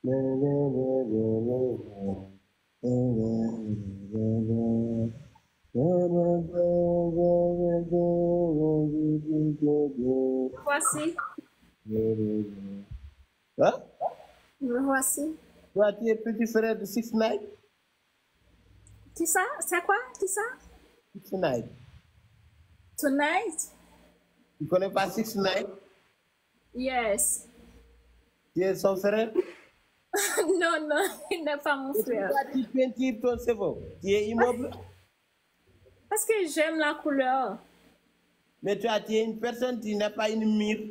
Voici. Hein? Me voici. Toi, tu es petit frère de 6 9 Qui ça? C'est quoi? Qui ça? 6 9 Tonight? Tu connais pas 6 9 Yes. Tu es son frère? Non, non, il n'est pas mon frère. Pourquoi tu peintures ton cerveau? Tu es immobile? Parce que j'aime la couleur. Mais toi, tu es une personne, tu n'as pas une mire.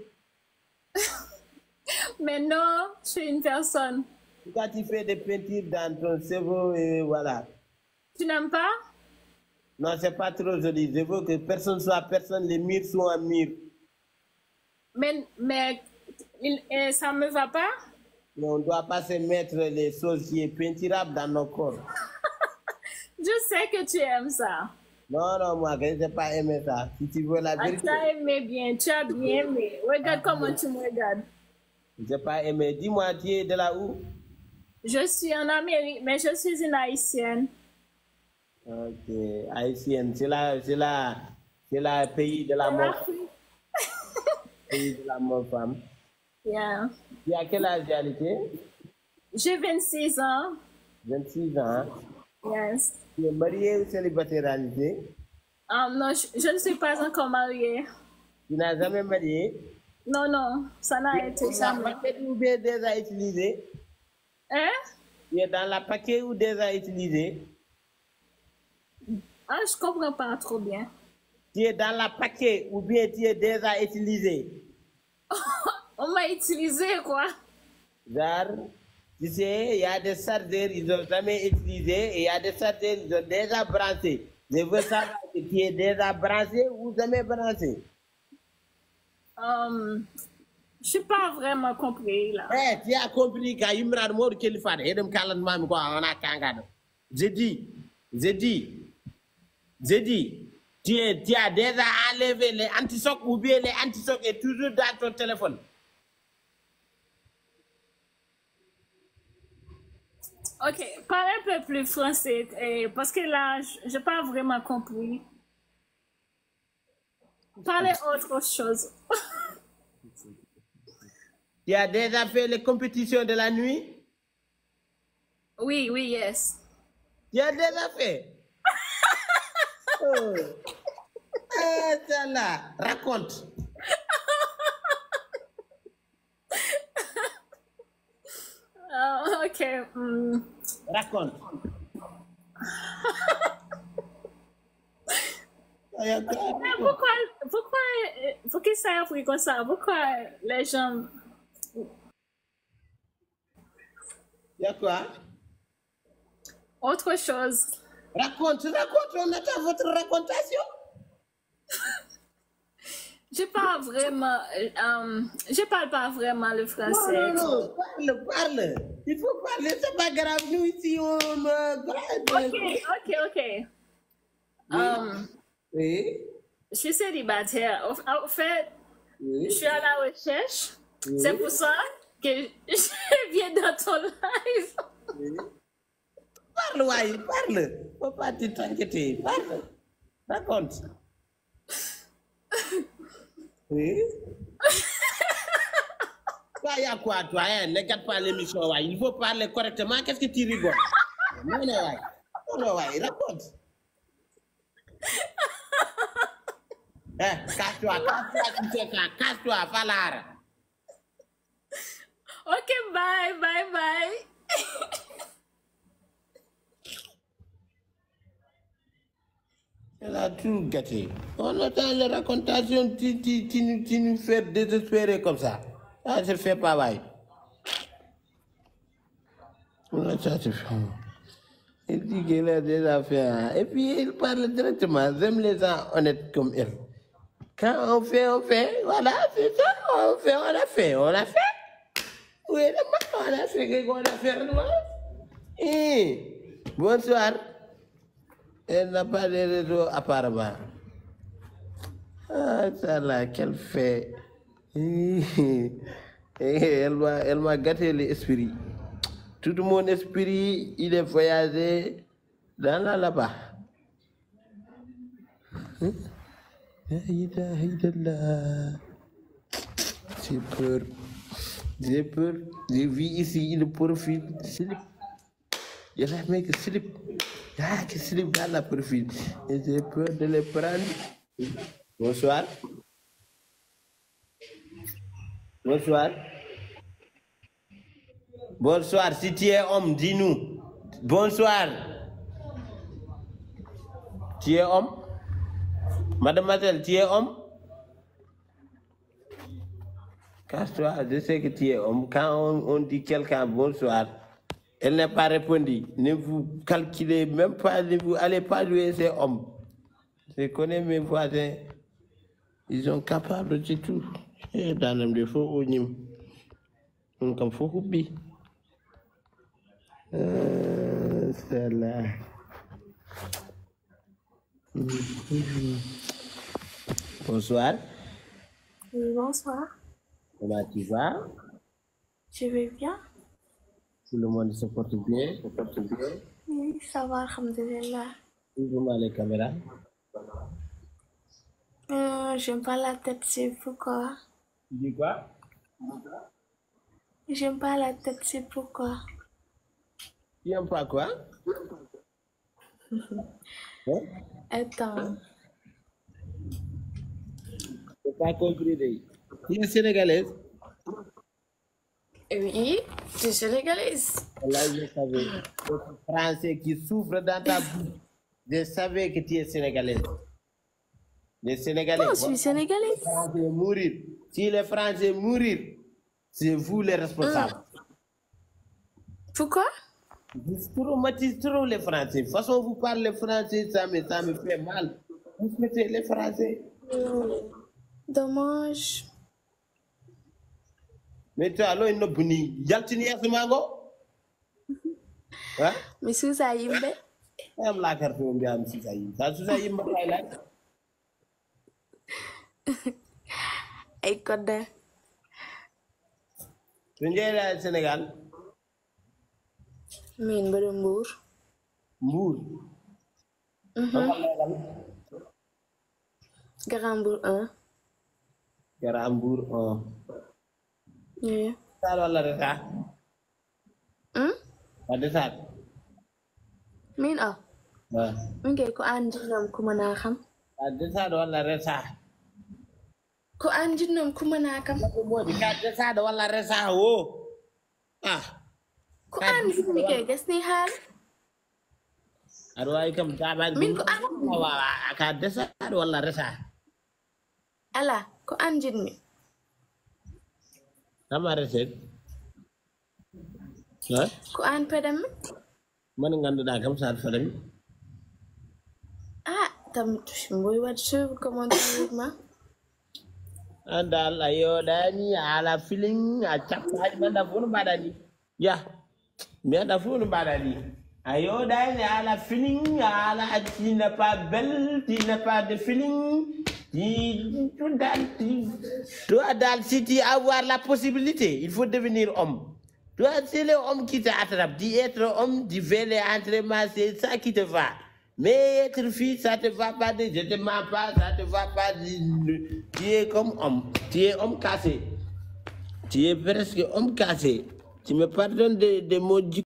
Mais non, je suis une personne. Pourquoi tu fais des peintures dans ton cerveau et voilà? Tu n'aimes pas? Non, c'est pas trop joli. Je veux que personne soit personne, les murs soient murs. Mais ça me va pas? Mais on ne doit pas se mettre les choses qui sont peinturables dans nos corps. Je sais que tu aimes ça. Non, non, moi, je n'ai pas aimé ça. Si tu veux la Ah, vérité. tu as aimé bien, tu as bien aimé. Regarde comment tu me regardes. Je n'ai pas aimé. Dis-moi, tu es de là où? Je suis en Amérique, mais je suis une Haïtienne. Ok, haïtienne, c'est la pays de la En mort, Afrique. pays de la mort femme. Yeah. Tu as quel âge réalité? J'ai 26 ans. 26 ans. Yes. Tu es marié ou célibataire réalité? Non, je ne suis pas encore mariée. Tu n'as jamais marié? Non, non, ça n'a été Tu as jamais. paquet ou bien déjà utilisé? Hein? Tu es dans la paquet ou déjà utilisé? Ah, je comprends pas trop bien. Tu es dans la paquet ou bien tu es déjà utilisé? On m'a utilisé quoi? Genre, tu sais, il y a des chargeurs, ils n'ont jamais utilisé, et il y a des chargeurs, ils ont déjà branché. Je veux savoir que tu es déjà branché ou jamais branché. Je suis pas vraiment compris là. Eh, tu as compris qu'à Imran Mor Kelifade, et dem Kalan Mam quoi, on a kangado. J'ai dit, tu as déjà enlevé les antisocs ou bien les antisocs est toujours dans ton téléphone. Ok, parle un peu plus français parce que là, je n'ai pas vraiment compris. Parlez autre chose. Tu as déjà fait les compétitions de la nuit? Oui, oui, yes. Tu as déjà fait? Oh. Ah, ça là, raconte. Ok. Raconte. Pourquoi ça a pris comme ça? Pourquoi les gens... Il y a quoi? Autre chose. Raconte, on attend votre racontation. Je parle pas vraiment le français. Non, parle. Il faut parler, c'est pas grave. Nous ici, on... Ok. Oui. Je suis célibataire. En fait, Oui. je suis à la recherche. Oui. C'est pour ça que je viens dans ton live. Oui. Parle. Faut pas t'inquiéter. Parle. Raconte. Oui. Toi, il y a quoi, toi? Hein? Ne gâte pas l'émission. Il faut parler correctement. Qu'est-ce que tu rigoles? Non, raconte. Casse-toi, Falara. Ok, bye. Elle a tout gâté. On attend les racontations, tu nous fais désespérer comme ça. Ça se fait pas, bye. Ça se fait. Il dit qu'elle a des affaires. Et puis, il parle directement. J'aime les gens honnêtes comme elle. Quand on fait. Voilà, c'est ça. On a fait. Oui, on a fait ce qu'on a fait. Bonsoir. Elle n'a pas de réseau apparemment. Ah, ça là, qu'elle fait. Elle m'a gâté l'esprit. tout mon esprit, il est voyagé dans là-bas. J'ai peur. J'ai peur. J'ai vu ici le profil slip. Il y a un mec slip. Qui slip dans la profil. Et j'ai peur de les prendre. Bonsoir. Bonsoir. Bonsoir. Si tu es homme, dis-nous. Bonsoir. Tu es homme? Mademoiselle, tu es homme? Casse-toi, je sais que tu es homme. Quand on dit quelqu'un bonsoir, elle n'a pas répondu. Ne vous calculez même pas, ne vous allez pas jouer ces hommes. Je connais mes voisins. Ils sont capables de tout. Dans le défaut, on y comme faut couper. C'est là. Bonsoir. Oui, bonsoir. Comment tu vas? Je vais bien. Tout le monde se porte bien? Oui, ça va, alhamdulillah. Ouvre-moi les caméras. J'aime pas la tête, c'est pourquoi. Tu dis quoi? J'aime pas la tête, c'est pourquoi. Tu n'aimes pas quoi? Hein? Attends. Je n'ai pas compris. Tu es sénégalaise? Oui, je suis sénégalaise. Là, je savais. Le français qui souffre dans ta bouche. Je savais que tu es sénégalaise. Les Sénégalais. Moi, je suis sénégalaise. Les Français mourir. Si les Français mourir, c'est vous les responsables. Pourquoi? Vous traumatisez trop les Français. De toute façon, vous parlez français, ça me fait mal. Vous faites les Français. Dommage. Mais tu as l'eau buni. Yaltini Yasmango? Hein? Mais Sousa Yimbe? am la carte on bi am Sousa Yimbe. Ça Sousa Yimbe kay la. Ay code. Tu es là Sénégal? Min ba Mbour. Mbour. Grand Mbour 1. Grand Mbour 1. Oui. Ça wala reta? Ada saat. Min a. Waaw. Min kay ko anjinam ku mëna xam. Ada saat wala reta? Ko anjinam ku mëna xam. Modi ada saat wala reta wo. Ko anjinam kay gas ni hal. Arway kam taban. Min ko an. Waaw ka ada saat wala reta? Ala ko anjin mi. Sama reset. Hah? Ko an pedam. Man ganduɗa kam saat fadami. Tam mboy wat sur commentaire ma. Andal ayo dani ala feeling a chapaj manda funu badani. Ya. Mi anda funu badani. Ayo dani ala feeling ala tu n'es pas belle, tu n'es pas de feeling. Toi, si tu avoir la possibilité, il faut devenir homme. Toi, c'est l'homme qui t'attrape. Être homme, tu fais les entraînements, c'est ça qui te va. Mais être fille, ça te va pas. Je te mens pas, ça te va pas. Tu es comme homme. Tu es homme cassé. Tu es presque homme cassé. Tu me pardonnes de mots du